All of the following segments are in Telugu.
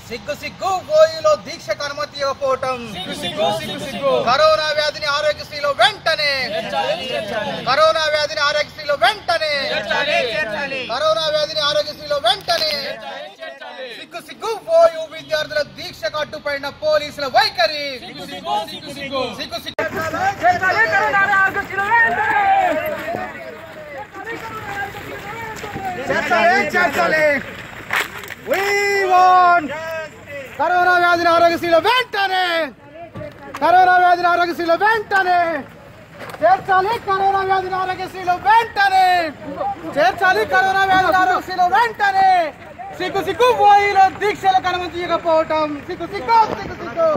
సిగ్గు సిగ్గు ఓయూలో దీక్షకు అనుమతి ఇవ్వకపోవటం కరోనా వ్యాధిని ఆరోగ్యశ్రీలో వెంటనే కరోనా వ్యాధిని ఆరోగ్యశ్రీలో వెంటనే కరోనా వ్యాధిని ఆరోగ్యశ్రీలో వెంటనే సిగ్గు సిగ్గు ఓయూ విద్యార్థుల దీక్షకు అడ్డుపడిన పోలీసుల వైఖరి సిగ్గు సిగ్గు కరోనా వ్యాధిని ఆరోగ్యశ్రీలో వెంటనే కరోనా వ్యాధిని ఆరోగ్యశ్రీలో వెంటనే చేర్చాలి కరోనా వ్యాధిని ఆరోగ్యశ్రీలో వెంటనే చేర్చాలి కరోనా వ్యాధిని ఆరోగ్యశ్రీలో వెంటనే సిగ్గు సిగ్గు ఓయూలో దీక్షలకు అనుమతి ఇవ్వకపోవటం సిగ్గు సిగ్గు సిగ్గు సిగ్గు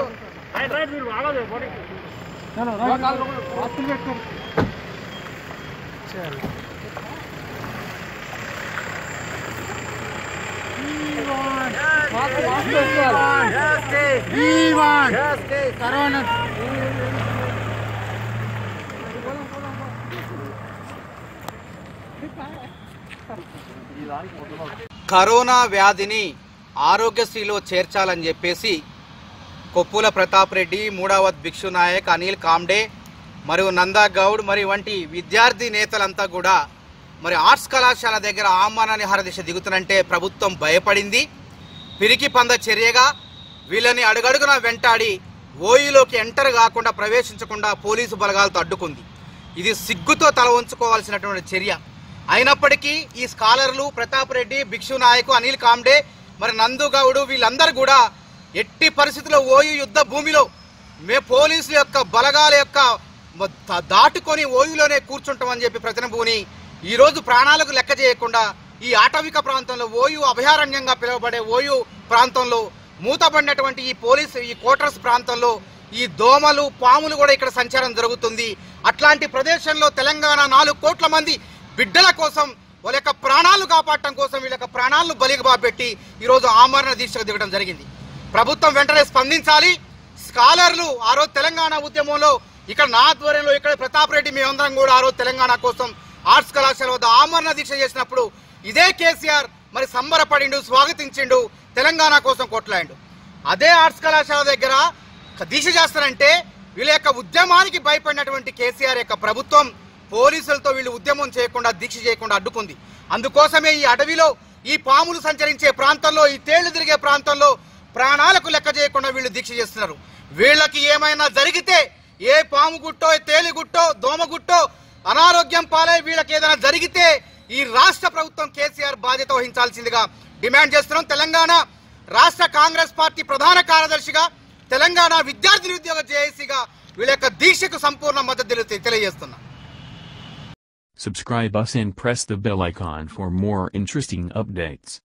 కరోనా వ్యాధిని ఆరోగ్యశ్రీలో చేర్చాలని చెప్పేసి కొప్పుల ప్రతాప్ రెడ్డి, మూడావత్ భిక్షు నాయక్, అనిల్ కామ్డే మరియు నందా గౌడ్ మరి వంటి విద్యార్థి నేతలంతా కూడా మరి ఆర్ట్స్ కళాశాల దగ్గర ఆహ్వాన నిహార దీక్ష దిగుతున్నంటే ప్రభుత్వం భయపడింది. పిరికి పంద చర్యగా వీళ్ళని అడుగడుగున వెంటాడి ఓయూలోకి ఎంటర్ కాకుండా ప్రవేశించకుండా పోలీసు బలగాలతో అడ్డుకుంది. ఇది సిగ్గుతో తల వంచుకోవాల్సినటువంటి చర్య. అయినప్పటికీ ఈ స్కాలర్లు ప్రతాప్ రెడ్డి, భిక్షు నాయక్, అనిల్ కామ్డే మరి నందు గౌడ్ వీళ్ళందరూ కూడా ఎట్టి పరిస్థితుల్లో ఓయూ యుద్ధ భూమిలో పోలీసుల యొక్క బలగాల యొక్క దాటుకొని ఓయూలోనే కూర్చుంటామని చెప్పి ప్రతినబూని ఈరోజు ప్రాణాలకు లెక్క చేయకుండా ఈ ఆటవిక ప్రాంతంలో ఓయూ అభయారణ్యంగా పిలువబడే ఓయూ ప్రాంతంలో మూతబడినటువంటి ఈ క్వార్టర్స్ ప్రాంతంలో ఈ దోమలు, పాములు కూడా ఇక్కడ సంచారం జరుగుతుంది. అట్లాంటి ప్రదేశంలో తెలంగాణ 4 కోట్ల మంది బిడ్డల కోసం వాళ్ళ యొక్క ప్రాణాలు కాపాడటం కోసం వీళ్ళ యొక్క ప్రాణాలను బలిగా పెట్టి ఈరోజు ఆమరణ దీక్షకు దిగడం జరిగింది. ప్రభుత్వం వెంటనే స్పందించాలి. స్కాలర్లు ఆ రోజు తెలంగాణ ఉద్యమంలో ఇక్కడ నా ఆధ్వర్యంలో ఇక్కడ ప్రతాప్ రెడ్డి మేమందరం కూడా ఆ రోజు తెలంగాణ కోసం ఆర్ట్స్ కళాశాల వద్ద ఆమరణ దీక్ష చేసినప్పుడు ఇదే కేసీఆర్ మరి సంబరపడిండు, స్వాగతించిండు, తెలంగాణ కోసం కొట్లాడిండు. అదే ఆర్ట్స్ కళాశాల దగ్గర దీక్ష చేస్తారంటే వీళ్ళ యొక్క ఉద్యమానికి భయపడినటువంటి కేసీఆర్ యొక్క ప్రభుత్వం పోలీసులతో వీళ్ళు ఉద్యమం చేయకుండా, దీక్ష చేయకుండా అడ్డుకుంది. అందుకోసమే ఈ అడవిలో ఈ పాములు సంచరించే ప్రాంతంలో, ఈ తేళ్లు తిరిగే ప్రాంతంలో ప్రాణాలకు లెక్క చేయకుండా వీళ్ళు దీక్ష చేస్తున్నారు. వీళ్ళకి ఏమైనా జరిగితే ఏ పాము గుట్టో, తేలి గుట్టో, దోమ గుట్టో అనారోగ్యం పాలై వీళ్ళకి ఏదైనా జరిగితే ఈ రాష్ట్ర ప్రభుత్వం కేసీఆర్ బాధ్యత వహించాల్సిందిగా డిమాండ్ చేస్తున్నాం. తెలంగాణ రాష్ట్ర కాంగ్రెస్ పార్టీ ప్రధాన కార్యదర్శిగా, తెలంగాణ విద్యార్థి నిరుద్యోగ జేఏసీగా వీళ్ళ యొక్క దీక్షకు సంపూర్ణ మద్దతు తెలియజేస్తున్నాం. Subscribe us and press the bell icon for more interesting updates.